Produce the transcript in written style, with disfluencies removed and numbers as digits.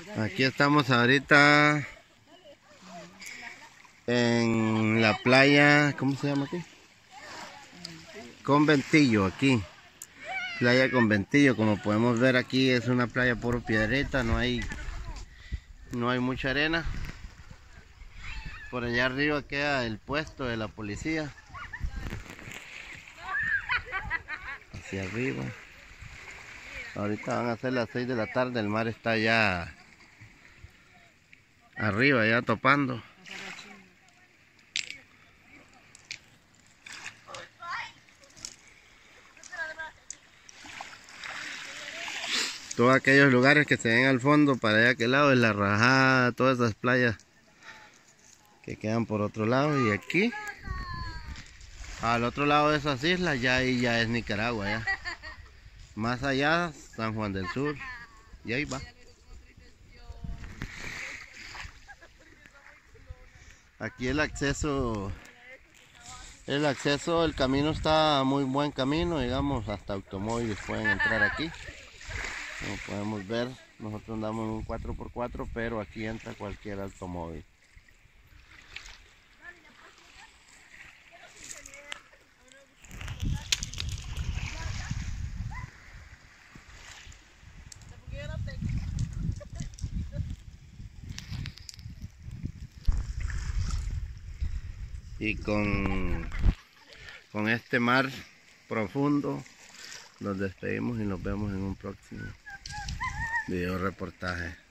Aquí estamos ahorita en la playa, ¿cómo se llama aquí? Conventillo, aquí. Playa Conventillo, como podemos ver aquí es una playa puro piedrita, no hay mucha arena. Por allá arriba queda el puesto de la policía. Hacia arriba. Ahorita van a ser las 6 de la tarde, el mar está ya arriba, ya topando. Todos aquellos lugares que se ven al fondo, para allá aquel lado es La Rajada, todas esas playas que quedan por otro lado. Y aquí, al otro lado de esas islas, ya ahí ya es Nicaragua, ya. Más allá, San Juan del Sur, y ahí va. Aquí el acceso, el camino está muy buen camino, digamos, hasta automóviles pueden entrar aquí. Como podemos ver, nosotros andamos en un 4x4, pero aquí entra cualquier automóvil. Y con este mar profundo nos despedimos y nos vemos en un próximo video reportaje.